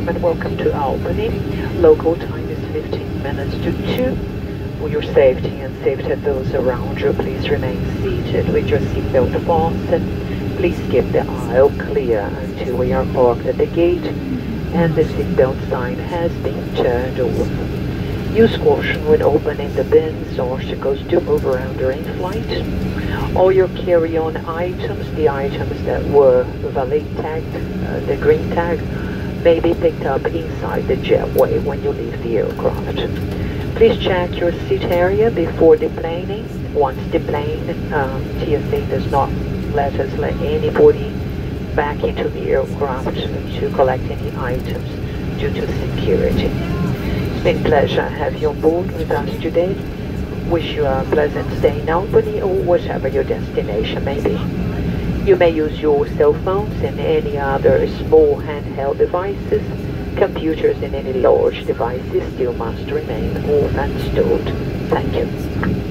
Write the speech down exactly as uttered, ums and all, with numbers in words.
gentlemen, welcome to Albany. Local time is fifteen minutes to two. For your safety and safety of those around you, please remain seated with your seatbelt fastened. Please keep the aisle clear until we are parked at the gate and the seatbelt sign has been turned off. Use caution when opening the bins. Articles do move around during flight. All your carry-on items, the items that were valet tagged, uh, the green tag, may be picked up inside the jetway when you leave the aircraft. Please check your seat area before deplaning. Once deplane, um, T S A does not let us let anybody back into the aircraft to collect any items due to security. It's been a pleasure to have you on board with us today. Wish you a pleasant stay in Albany or whatever your destination may be. You may use your cell phones and any other small handheld devices. Computers and any large devices still must remain off and stored. Thank you.